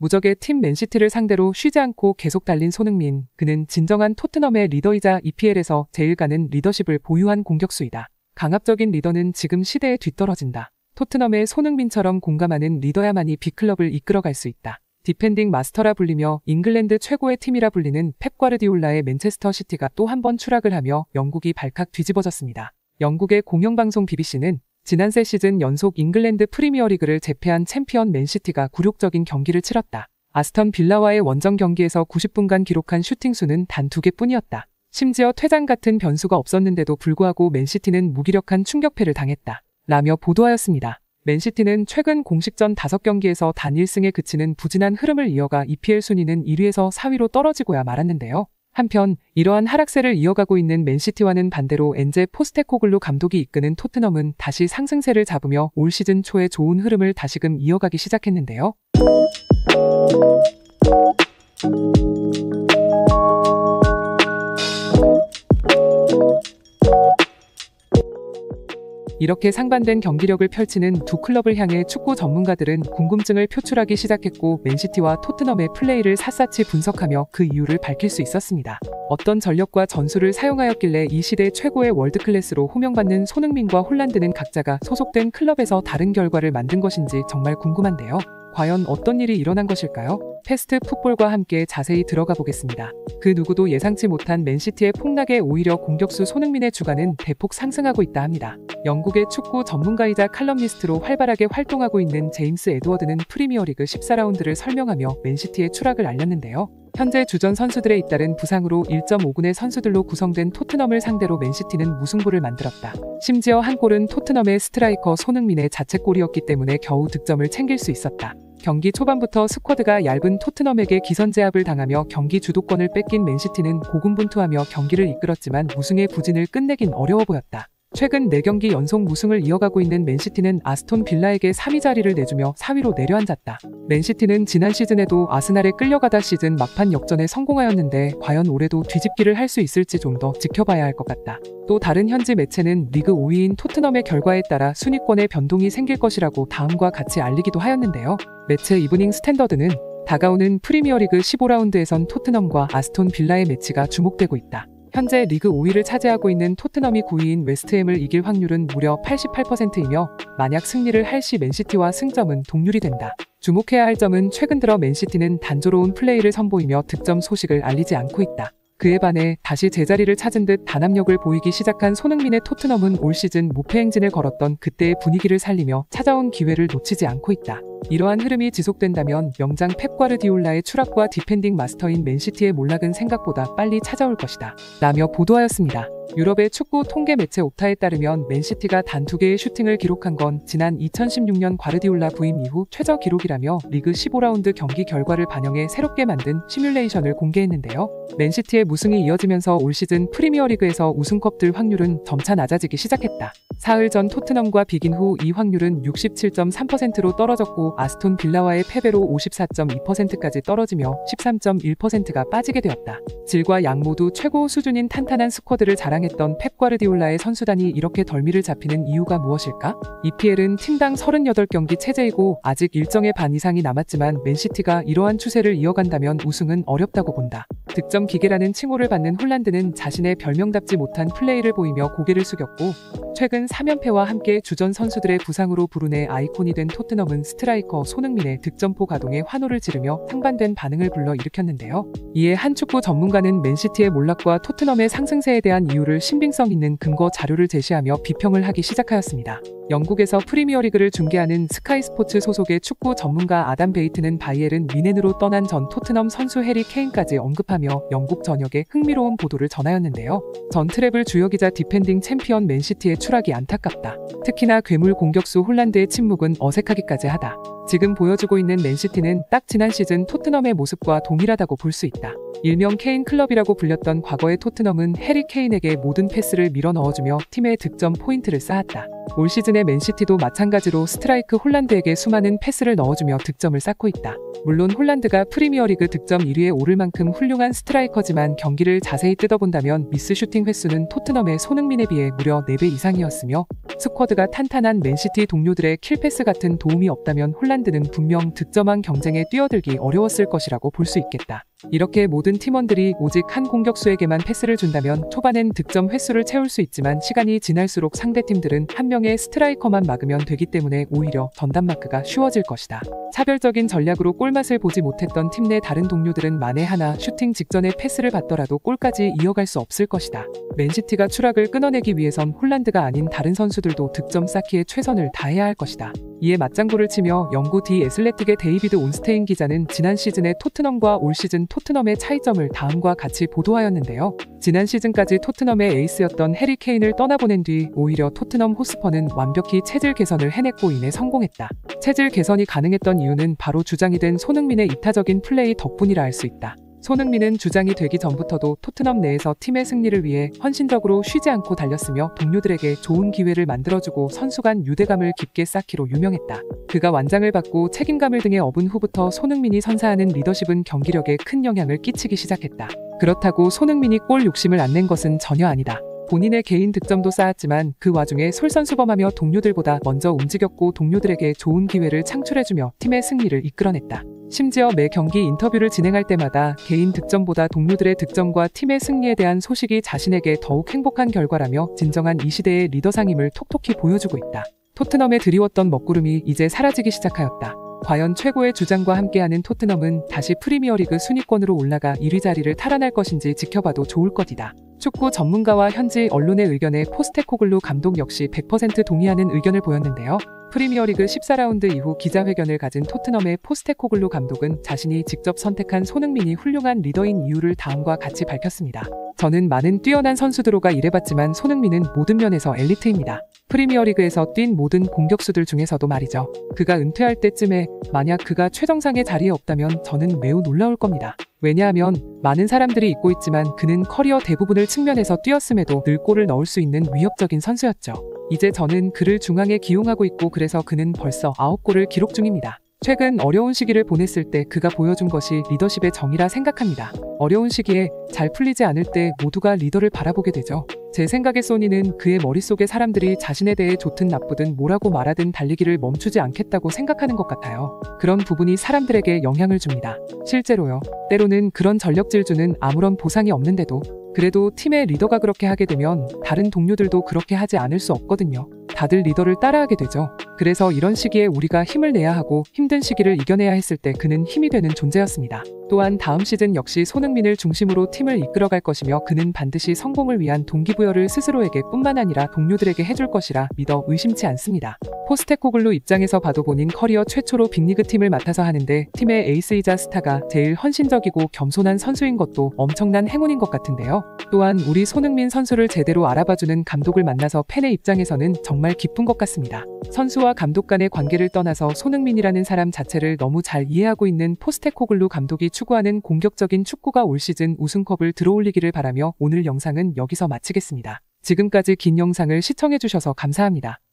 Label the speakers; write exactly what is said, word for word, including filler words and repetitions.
Speaker 1: 무적의 팀 맨시티를 상대로 쉬지 않고 계속 달린 손흥민. 그는 진정한 토트넘의 리더이자 이피엘에서 제일 가는 리더십을 보유한 공격수이다. 강압적인 리더는 지금 시대에 뒤떨어진다. 토트넘의 손흥민처럼 공감하는 리더야만이 빅클럽을 이끌어갈 수 있다. 디펜딩 마스터라 불리며 잉글랜드 최고의 팀이라 불리는 펩 과르디올라의 맨체스터 시티가 또 한 번 추락을 하며 영국이 발칵 뒤집어졌습니다. 영국의 공영방송 비비씨는 지난 세 시즌 연속 잉글랜드 프리미어리그를 제패한 챔피언 맨시티가 굴욕적인 경기를 치렀다. 아스턴 빌라와의 원정 경기에서 구십 분간 기록한 슈팅 수는 단 두 개뿐이었다. 심지어 퇴장 같은 변수가 없었는데도 불구하고 맨시티는 무기력한 충격패를 당했다. 라며 보도하였습니다. 맨시티는 최근 공식전 다섯 경기에서 단 일 승에 그치는 부진한 흐름을 이어가 이피엘 순위는 일 위에서 사 위로 떨어지고야 말았는데요. 한편 이러한 하락세를 이어가고 있는 맨시티와는 반대로 엔제 포스테코글루 감독이 이끄는 토트넘은 다시 상승세를 잡으며 올 시즌 초에 좋은 흐름을 다시금 이어가기 시작했는데요. 이렇게 상반된 경기력을 펼치는 두 클럽을 향해 축구 전문가들은 궁금증을 표출하기 시작했고 맨시티와 토트넘의 플레이를 샅샅이 분석하며 그 이유를 밝힐 수 있었습니다. 어떤 전력과 전술을 사용하였길래 이 시대 최고의 월드클래스로 호명받는 손흥민과 홀란드는 각자가 소속된 클럽에서 다른 결과를 만든 것인지 정말 궁금한데요. 과연 어떤 일이 일어난 것일까요? 패스트 풋볼과 함께 자세히 들어가 보겠습니다. 그 누구도 예상치 못한 맨시티의 폭락에 오히려 공격수 손흥민의 주가는 대폭 상승하고 있다 합니다. 영국의 축구 전문가이자 칼럼니스트로 활발하게 활동하고 있는 제임스 에드워드는 프리미어리그 십사 라운드를 설명하며 맨시티의 추락을 알렸는데요. 현재 주전 선수들에 잇따른 부상으로 일 점 오 군의 선수들로 구성된 토트넘을 상대로 맨시티는 무승부를 만들었다. 심지어 한 골은 토트넘의 스트라이커 손흥민의 자책골이었기 때문에 겨우 득점을 챙길 수 있었다. 경기 초반부터 스쿼드가 얇은 토트넘에게 기선제압을 당하며 경기 주도권을 뺏긴 맨시티는 고군분투하며 경기를 이끌었지만 무승의 부진을 끝내긴 어려워 보였다. 최근 네 경기 연속 무승을 이어가고 있는 맨시티는 아스톤 빌라에게 삼 위 자리를 내주며 사 위로 내려앉았다. 맨시티는 지난 시즌에도 아스날에 끌려가다 시즌 막판 역전에 성공하였는데 과연 올해도 뒤집기를 할 수 있을지 좀 더 지켜봐야 할 것 같다. 또 다른 현지 매체는 리그 오 위인 토트넘의 결과에 따라 순위권에 변동이 생길 것이라고 다음과 같이 알리기도 하였는데요. 매체 이브닝 스탠더드는 다가오는 프리미어리그 십오 라운드에선 토트넘과 아스톤 빌라의 매치가 주목되고 있다. 현재 리그 오 위를 차지하고 있는 토트넘이 구 위인 웨스트햄을 이길 확률은 무려 팔십팔 퍼센트이며 만약 승리를 할 시 맨시티와 승점은 동률이 된다. 주목해야 할 점은 최근 들어 맨시티는 단조로운 플레이를 선보이며 득점 소식을 알리지 않고 있다. 그에 반해 다시 제자리를 찾은 듯 단합력을 보이기 시작한 손흥민의 토트넘은 올 시즌 무패 행진을 걸었던 그때의 분위기를 살리며 찾아온 기회를 놓치지 않고 있다. 이러한 흐름이 지속된다면 명장 펩 과르디올라의 추락과 디펜딩 마스터인 맨시티의 몰락은 생각보다 빨리 찾아올 것이다. 라며 보도하였습니다. 유럽의 축구 통계 매체 옵타에 따르면 맨시티가 단 두 개의 슈팅을 기록한 건 지난 이천십육 년 과르디올라 부임 이후 최저 기록이라며 리그 십오 라운드 경기 결과를 반영해 새롭게 만든 시뮬레이션을 공개했는데요. 맨시티의 무승이 이어지면서 올 시즌 프리미어리그에서 우승컵 들 확률은 점차 낮아지기 시작했다. 사흘 전 토트넘과 비긴 후 이 확률은 육십칠 점 삼 퍼센트로 떨어졌고 아스톤 빌라와의 패배로 오십사 점 이 퍼센트까지 떨어지며 십삼 점 일 퍼센트가 빠지게 되었다. 질과 양 모두 최고 수준인 탄탄한 스쿼드를 자랑했던 펩 과르디올라의 선수단이 이렇게 덜미를 잡히는 이유가 무엇일까? 이피엘은 팀당 서른여덟 경기 체제이고 아직 일정의 반 이상이 남았지만 맨시티가 이러한 추세를 이어간다면 우승은 어렵다고 본다. 득점 기계라는 칭호를 받는 홀란드는 자신의 별명답지 못한 플레이를 보이며 고개를 숙였고 최근 삼 연패와 함께 주전 선수들의 부상으로 불운의 아이콘이 된 토트넘은 스트라이커 손흥민의 득점포 가동에 환호를 지르며 상반된 반응을 불러일으켰는데요. 이에 한 축구 전문가는 맨시티의 몰락과 토트넘의 상승세에 대한 이유를 신빙성 있는 근거 자료를 제시하며 비평을 하기 시작하였습니다. 영국에서 프리미어리그를 중계하는 스카이 스포츠 소속의 축구 전문가 아담 베이트는 바이에른 뮌헨으로 떠난 전 토트넘 선수 해리 케인까지 언급하며 영국 전역에 흥미로운 보도를 전하였는데요. 전 트래블 주역이자 디펜딩 챔피언 맨시티의 추락이 안타깝다. 특히나 괴물 공격수 홀란드의 침묵은 어색하기까지 하다. 지금 보여주고 있는 맨시티는 딱 지난 시즌 토트넘의 모습과 동일하다고 볼 수 있다. 일명 케인 클럽이라고 불렸던 과거의 토트넘은 해리 케인에게 모든 패스를 밀어 넣어주며 팀의 득점 포인트를 쌓았다. 올 시즌의 맨시티도 마찬가지로 스트라이크 홀란드에게 수많은 패스를 넣어주며 득점을 쌓고 있다. 물론 홀란드가 프리미어리그 득점 일 위에 오를 만큼 훌륭한 스트라이커지만 경기를 자세히 뜯어본다면 미스 슈팅 횟수는 토트넘의 손흥민에 비해 무려 네 배 이상이었으며 스쿼드가 탄탄한 맨시티 동료들의 킬패스 같은 도움이 없다면 홀란드 홀란드는 분명 득점왕 경쟁에 뛰어들기 어려웠을 것이라고 볼 수 있겠다. 이렇게 모든 팀원들이 오직 한 공격수에게만 패스를 준다면 초반엔 득점 횟수를 채울 수 있지만 시간이 지날수록 상대팀들은 한 명의 스트라이커만 막으면 되기 때문에 오히려 전담마크가 쉬워질 것이다. 차별적인 전략으로 골맛을 보지 못했던 팀 내 다른 동료들은 만에 하나 슈팅 직전에 패스를 받더라도 골까지 이어갈 수 없을 것이다. 맨시티가 추락을 끊어내기 위해선 홀란드가 아닌 다른 선수들도 득점 쌓기에 최선을 다해야 할 것이다. 이에 맞장구를 치며 영구 디 애슬레틱의 데이비드 온스테인 기자는 지난 시즌의 토트넘과 올 시즌 토트넘의 차이점을 다음과 같이 보도하였는데요. 지난 시즌까지 토트넘의 에이스였던 해리 케인을 떠나보낸 뒤 오히려 토트넘 호스퍼는 완벽히 체질 개선을 해냈고 이내 성공했다. 체질 개선이 가능했던 이유는 바로 주장이 된 손흥민의 이타적인 플레이 덕분이라 할 수 있다. 손흥민은 주장이 되기 전부터도 토트넘 내에서 팀의 승리를 위해 헌신적으로 쉬지 않고 달렸으며 동료들에게 좋은 기회를 만들어주고 선수 간 유대감을 깊게 쌓기로 유명했다. 그가 완장을 받고 책임감을 등에 업은 후부터 손흥민이 선사하는 리더십은 경기력에 큰 영향을 끼치기 시작했다. 그렇다고 손흥민이 골 욕심을 안 낸 것은 전혀 아니다. 본인의 개인 득점도 쌓았지만 그 와중에 솔선수범하며 동료들보다 먼저 움직였고 동료들에게 좋은 기회를 창출해주며 팀의 승리를 이끌어냈다. 심지어 매 경기 인터뷰를 진행할 때마다 개인 득점보다 동료들의 득점과 팀의 승리에 대한 소식이 자신에게 더욱 행복한 결과라며 진정한 이 시대의 리더상임을 톡톡히 보여주고 있다. 토트넘에 드리웠던 먹구름이 이제 사라지기 시작하였다. 과연 최고의 주장과 함께하는 토트넘은 다시 프리미어리그 순위권으로 올라가 일 위 자리를 탈환할 것인지 지켜봐도 좋을 것이다. 축구 전문가와 현지 언론의 의견에 포스테코글루 감독 역시 백 퍼센트 동의하는 의견을 보였는데요. 프리미어리그 십사 라운드 이후 기자회견을 가진 토트넘의 포스테코글루 감독은 자신이 직접 선택한 손흥민이 훌륭한 리더인 이유를 다음과 같이 밝혔습니다. 저는 많은 뛰어난 선수들과 일해봤지만 손흥민은 모든 면에서 엘리트입니다. 프리미어리그에서 뛴 모든 공격수들 중에서도 말이죠. 그가 은퇴할 때쯤에 만약 그가 최정상의 자리에 없다면 저는 매우 놀라울 겁니다. 왜냐하면 많은 사람들이 잊고 있지만 그는 커리어 대부분을 측면에서 뛰었음에도 늘 골을 넣을 수 있는 위협적인 선수였죠. 이제 저는 그를 중앙에 기용하고 있고 그래서 그는 벌써 아홉 골을 기록 중입니다. 최근 어려운 시기를 보냈을 때 그가 보여준 것이 리더십의 정의라 생각합니다. 어려운 시기에 잘 풀리지 않을 때 모두가 리더를 바라보게 되죠. 제 생각에 소니는 그의 머릿속에 사람들이 자신에 대해 좋든 나쁘든 뭐라고 말하든 달리기를 멈추지 않겠다고 생각하는 것 같아요. 그런 부분이 사람들에게 영향을 줍니다. 실제로요. 때로는 그런 전력 질주는 아무런 보상이 없는데도 그래도 팀의 리더가 그렇게 하게 되면 다른 동료들도 그렇게 하지 않을 수 없거든요. 다들 리더를 따라하게 되죠. 그래서 이런 시기에 우리가 힘을 내야 하고 힘든 시기를 이겨내야 했을 때 그는 힘이 되는 존재였습니다. 또한 다음 시즌 역시 손흥민을 중심으로 팀을 이끌어갈 것이며 그는 반드시 성공을 위한 동기부여를 스스로에게 뿐만 아니라 동료들에게 해줄 것이라 믿어 의심치 않습니다. 포스테코글루 입장에서 봐도 본인 커리어 최초로 빅리그 팀을 맡아서 하는데 팀의 에이스이자 스타가 제일 헌신적이고 겸손한 선수인 것도 엄청난 행운인 것 같은데요. 또한 우리 손흥민 선수를 제대로 알아봐주는 감독을 만나서 팬의 입장에서는 정말 기쁜 것 같습니다. 선수와 감독 간의 관계를 떠나서 손흥민이라는 사람 자체를 너무 잘 이해하고 있는 포스테코글루 감독이 추구하는 공격적인 축구가 올 시즌 우승컵을 들어올리기를 바라며 오늘 영상은 여기서 마치겠습니다. 지금까지 긴 영상을 시청해주셔서 감사합니다.